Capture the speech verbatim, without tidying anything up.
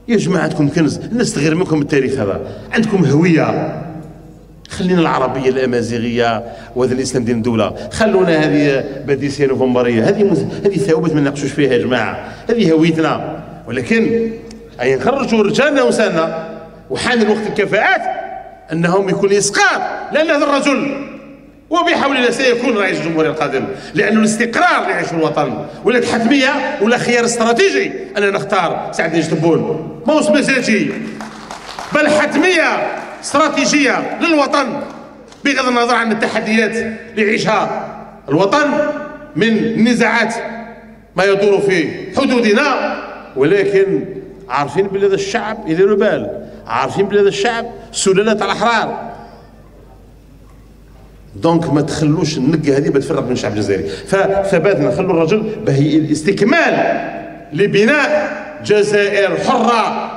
يا جماعه عندكم كنز، الناس تغير منكم التاريخ هذا، عندكم هويه. خلينا العربيه الامازيغيه وهذا الاسلام دين الدوله، خلونا هذه باديسيه نوفمبريه، هذه مز... هذه ثوابت ما نناقشوش فيها يا جماعه، هذه هويتنا. ولكن اي نخرجوا رجالنا ونسائنا، وحان الوقت الكفاءات انهم يكون اسقاط، لان هذا الرجل وبحول الله سيكون رئيس الجمهوريه القادم، لانه الاستقرار اللي يعيشه الوطن ولات حتميه ولا خيار استراتيجي اننا نختار سعد الدين جدبون، ماهوش مزاجي بل حتميه استراتيجيه للوطن، بغض النظر عن التحديات اللي يعيشها الوطن من نزاعات ما يدور في حدودنا. ولكن عارفين بلي هذا الشعب يديروا بال، عارفين بلي هذا الشعب سلاله الاحرار. دونك ما تخلوش النقه هذه بتفرق من الشعب الجزائري، فثباتنا نخلوا الرجل باهي الاستكمال لبناء جزائر حره